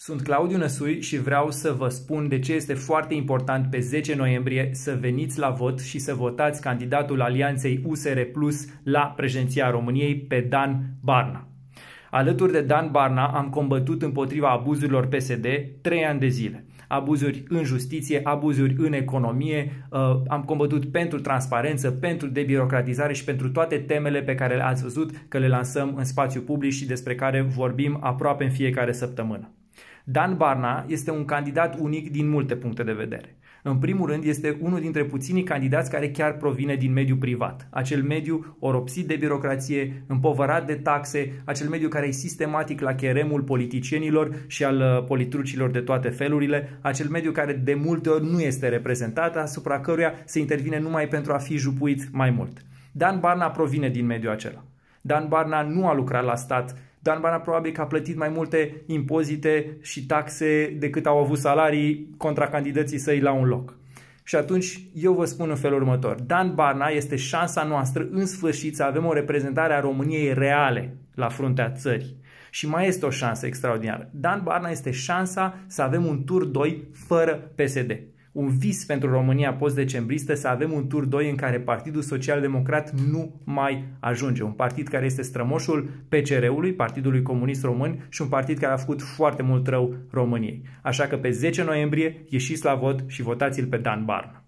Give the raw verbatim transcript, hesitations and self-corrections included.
Sunt Claudiu Năsui și vreau să vă spun de ce este foarte important pe zece noiembrie să veniți la vot și să votați candidatul Alianței U S R Plus la președinția României, pe Dan Barna. Alături de Dan Barna am combătut împotriva abuzurilor P S D trei ani de zile. Abuzuri în justiție, abuzuri în economie, am combătut pentru transparență, pentru debirocratizare și pentru toate temele pe care ați văzut că le lansăm în spațiu public și despre care vorbim aproape în fiecare săptămână. Dan Barna este un candidat unic din multe puncte de vedere. În primul rând, este unul dintre puținii candidați care chiar provine din mediul privat. Acel mediu oropsit de birocrație, împovărat de taxe, acel mediu care e sistematic la cheremul politicienilor și al politrucilor de toate felurile, acel mediu care de multe ori nu este reprezentat, asupra căruia se intervine numai pentru a fi jupuit mai mult. Dan Barna provine din mediul acela. Dan Barna nu a lucrat la stat. Dan Barna probabil că a plătit mai multe impozite și taxe decât au avut salarii contra candidații săi la un loc. Și atunci eu vă spun în felul următor. Dan Barna este șansa noastră în sfârșit să avem o reprezentare a României reale la fruntea țării. Și mai este o șansă extraordinară. Dan Barna este șansa să avem un tur doi fără P S D. Un vis pentru România post-decembristă, să avem un tur doi în care Partidul Social Democrat nu mai ajunge. Un partid care este strămoșul P C R-ului, Partidului Comunist Român, și un partid care a făcut foarte mult rău României. Așa că pe zece noiembrie ieșiți la vot și votați-l pe Dan Barna.